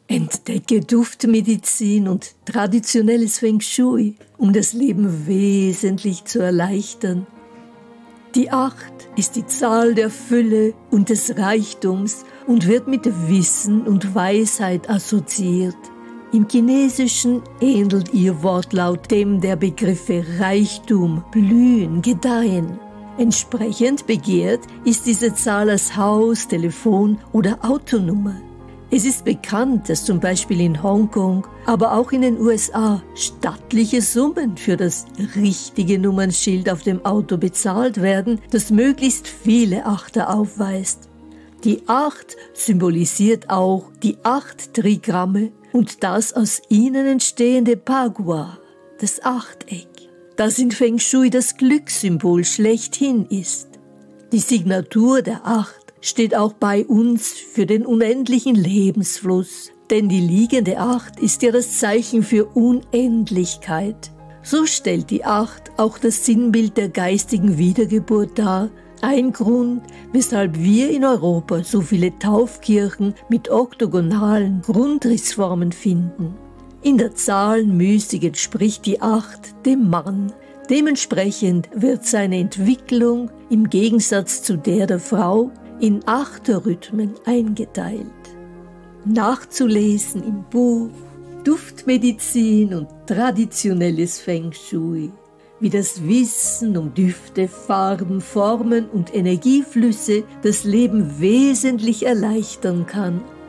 Entdecke Duftmedizin und traditionelles Feng Shui, um das Leben wesentlich zu erleichtern. Die 8 ist die Zahl der Fülle und des Reichtums und wird mit Wissen und Weisheit assoziiert. Im Chinesischen ähnelt ihr Wortlaut dem der Begriffe Reichtum, Blühen, Gedeihen. Entsprechend begehrt ist diese Zahl als Haus-, Telefon- oder Autonummer. Es ist bekannt, dass zum Beispiel in Hongkong, aber auch in den USA stattliche Summen für das richtige Nummernschild auf dem Auto bezahlt werden, das möglichst viele Achter aufweist. Die 8 symbolisiert auch die 8 Trigramme und das aus ihnen entstehende Bagua, das Achteck, das in Feng Shui das Glückssymbol schlechthin ist. Die Signatur der 8 steht auch bei uns für den unendlichen Lebensfluss, denn die liegende 8 ist ja das Zeichen für Unendlichkeit. So stellt die 8 auch das Sinnbild der geistigen Wiedergeburt dar, ein Grund, weshalb wir in Europa so viele Taufkirchen mit oktogonalen Grundrissformen finden. In der Zahlenmystik entspricht die 8 dem Mann. Dementsprechend wird seine Entwicklung im Gegensatz zu der Frau in Achterrhythmen eingeteilt. Nachzulesen im Buch Duftmedizin und traditionelles Feng Shui, wie das Wissen um Düfte, Farben, Formen und Energieflüsse das Leben wesentlich erleichtern kann